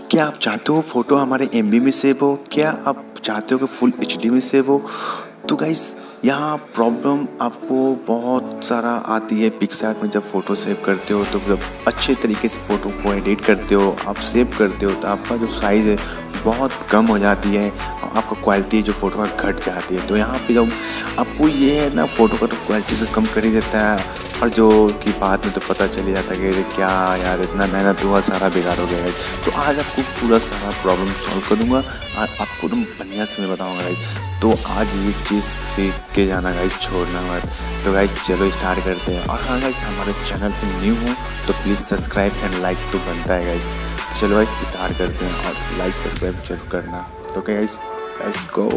क्या आप चाहते हो फ़ोटो हमारे एमबी में सेव हो? क्या आप चाहते हो कि फुल एचडी में सेव हो? तो गाइस यहाँ प्रॉब्लम आपको बहुत सारा आती है पिक्सआर्ट में। जब फ़ोटो सेव करते हो तो जब अच्छे तरीके से फ़ोटो को एडिट करते हो, आप सेव करते हो, तो आपका जो साइज़ है बहुत कम हो जाती है और आपका क्वालिटी जो फ़ोटो का घट जाती है। तो यहाँ पे जब आपको ये है ना, फ़ोटो का तो क्वालिटी तो कम कर ही देता है, और जो कि बाद में तो पता चल जाता है कि क्या यार इतना मेहनत हुआ सारा बेकार हो गया है। तो आज आपको पूरा सारा प्रॉब्लम सॉल्व करूँगा और आपको एकदम बढ़िया से मैं बताऊँगा गाइस। तो आज ये चीज़ सीख के जाना गाइस, छोड़ना मत। तो गाइस चलो स्टार्ट करते हैं। और हाँ गाइस, हमारे चैनल पे न्यू हो तो प्लीज़ सब्सक्राइब एंड लाइक तो बनता है गाइस। तो चलो गाइस स्टार्ट करते हैं और लाइक सब्सक्राइब जरूर करना। तो गाइस लेट्स गो।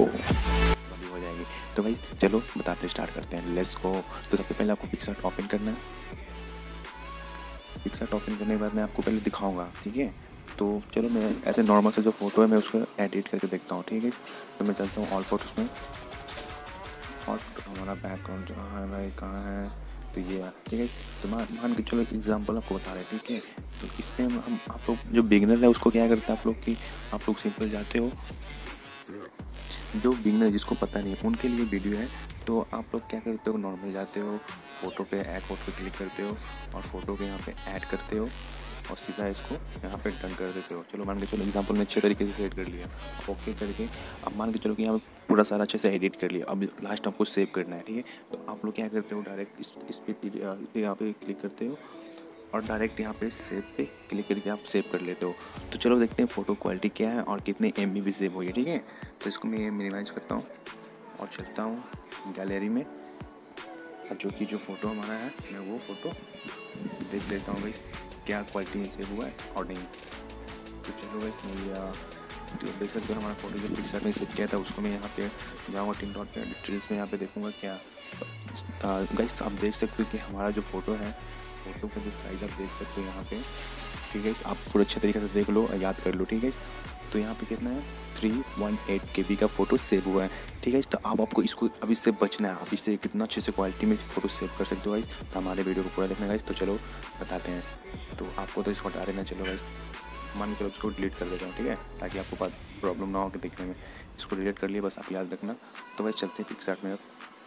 तो गाइस चलो बताते स्टार्ट करते हैं, लेट्स गो। तो सबसे पहले आपको पिक्सआर्ट ओपन करना है। पिक्सआर्ट ओपन करने के बाद मैं आपको पहले दिखाऊंगा, ठीक है। तो चलो मैं ऐसे नॉर्मल से जो फोटो है मैं उसको एडिट करके देखता हूँ, ठीक है। तो मैं चलता हूँ ऑल फोटोज़ में। और हमारा बैकग्राउंड जो है भाई कहाँ है, तो ये है, ठीक है। तो मान के चलो एग्जांपल आपको बता रहे हैं, ठीक है। तो इसमें हम आप लोग जो बिगनर है उसको क्या करते हैं आप लोग कि आप लोग सिंपल जाते हो, जो बिगनर जिसको पता नहीं है उनके लिए वीडियो है। तो आप लोग क्या करते हो, नॉर्मल जाते हो, फ़ोटो पे ऐड फोटो पे क्लिक करते हो और फोटो के यहाँ पे ऐड करते हो और सीधा इसको यहाँ पे डन कर देते हो। चलो मान के चलो एग्जांपल में अच्छे तरीके से सेट कर लिया, ओके करके अब मान के चलो कि यहाँ पे पूरा सारा अच्छे से एडिट कर लिया। अब लास्ट आपको सेव करना है, ठीक है। तो आप लोग क्या करते हो, डायरेक्ट इस पे यहाँ पे क्लिक करते हो और डायरेक्ट यहाँ पे सेव पे क्लिक करके आप सेव कर लेते हो। तो चलो देखते हैं फ़ोटो क्वालिटी क्या है और कितने MB भी सेव हुई है, ठीक है। तो इसको मैं मिनिमाइज़ करता हूँ और चलता हूँ गैलरी में, और जो कि जो फ़ोटो हमारा है मैं वो फ़ोटो देख लेता हूँ भाई क्या क्वालिटी में सेव हुआ है और नहीं। तो चलो भाई मैं तो देख सकते हो हमारा फ़ोटो जो पिक्सआर्ट में सेव किया था उसको मैं यहाँ पे जाऊँगा, 3 डॉट पे डिटेल्स में यहाँ पे देखूँगा क्या गाइस। तो आप देख सकते हो कि हमारा जो फ़ोटो है, फ़ोटो का जो साइज़ आप देख सकते हो यहाँ पे, ठीक है। आप पूरा अच्छे तरीके से देख लो और याद कर लो, ठीक है। तो यहाँ पे कितना है, 318 KB का फ़ोटो सेव हुआ है, ठीक है। तो आपको इसको अभी से बचना है, आप इससे कितना अच्छे से क्वालिटी में फ़ोटो सेव कर सकते हो गाइस। तो हमारे वीडियो को पूरा देखना गाइस। तो चलो बताते हैं। तो आपको तो इसको हटा देना, चलो गाइस मान के चलो इसको डिलीट कर देता हूँ, ठीक है, ताकि आपको बात प्रॉब्लम ना हो कि देखने में। इसको डिलीट कर लिया, बस आप याद रखना। तो वैसे चलते हैं पिक्सआर्ट में अब।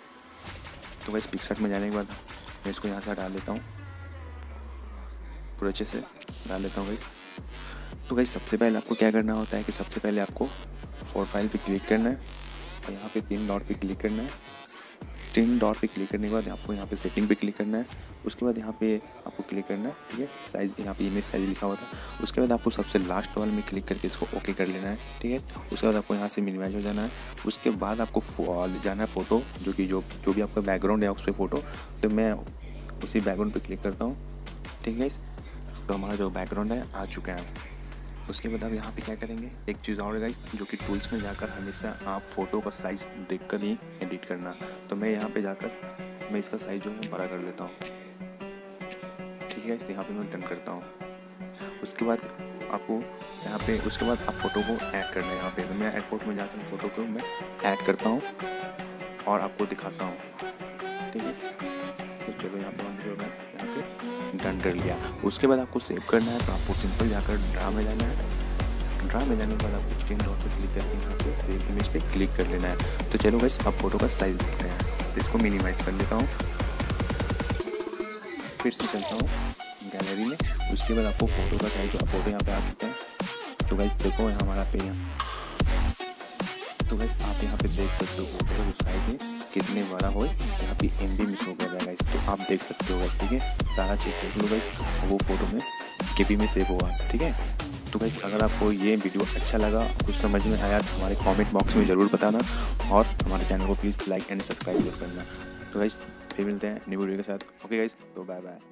तो वैसे पिक्सआर्ट में जाने के बाद मैं इसको यहाँ से हटा लेता हूँ, पूरे अच्छे से डाल लेता हूँ गाइस। तो गाइस सबसे पहले आपको क्या करना होता है कि सबसे पहले आपको फॉर फाइल पे क्लिक करना है और यहाँ पे 3 डॉट पे क्लिक करना है। 3 डॉट पे क्लिक करने के बाद आपको यहाँ पे सेटिंग पे क्लिक करना है। उसके बाद यहाँ पे आपको क्लिक करना है, ठीक है। साइज़ यहाँ पे इमेज साइज़ लिखा हुआ था। उसके बाद आपको सबसे लास्ट वाले में क्लिक करके इसको ओके कर लेना है, ठीक है। उसके बाद आपको यहाँ से मिनिमाइज हो जाना है। उसके बाद आपको जाना है फ़ोटो जो भी आपका बैकग्राउंड है उस पर फ़ोटो। तो मैं उसी बैकग्राउंड पर क्लिक करता हूँ, ठीक है। तो हमारा जो बैकग्राउंड है आ चुका है। उसके बाद आप यहाँ पे क्या करेंगे, एक चीज़ और गाइस, जो कि टूल्स में जाकर हमेशा आप फ़ोटो का साइज़ देखकर ही एडिट करना। तो मैं यहाँ पे जाकर मैं इसका साइज़ जो है बड़ा कर लेता हूँ, ठीक है। यहाँ पे मैं डन करता हूँ। उसके बाद आपको यहाँ पे उसके बाद आप फ़ोटो को ऐड करना है। यहाँ पे तो मैं ऐड फोटो में जाकर फ़ोटो को मैं ऐड करता हूँ और आपको दिखाता हूँ, ठीक है। तो चलो यहाँ पे डन कर लिया। उसके बाद आपको सेव करना है, तो आपको सिंपल जाकर ड्रा में जाना है। ड्रा में जाने के बाद आपको 3 डॉट पे क्लिक करके यहाँ पे सेव इमेज पे क्लिक कर लेना है। तो चलो गाइस अब फोटो का साइज़ देखते हैं। तो इसको मिनिमाइज़ कर लेता हूँ, फिर से चलता हूँ गैलरी में। उसके बाद आपको फ़ोटो का साइज़, जो फ़ोटो यहाँ पे आ चुका है, तो गाइस देखो हमारा पे यहाँ, तो गाइस आप यहाँ पे देख सकते हो फोटो का जो साइज़ है कितने बड़ा हो, यहाँ पे MB में शो कर रहा है गाइस। तो आप देख सकते हो गाइस, ठीक है। सारा चेक देख लो गाइस, वो फोटो में KB में सेव हुआ, ठीक है। तो गाइस अगर आपको ये वीडियो अच्छा लगा, कुछ समझ में आया, तो हमारे कमेंट बॉक्स में ज़रूर बताना और हमारे चैनल को प्लीज़ लाइक एंड सब्सक्राइब करना। तो गाइस फिर मिलते हैं न्यू वीडियो के साथ। ओके गाइस, तो बाय बाय।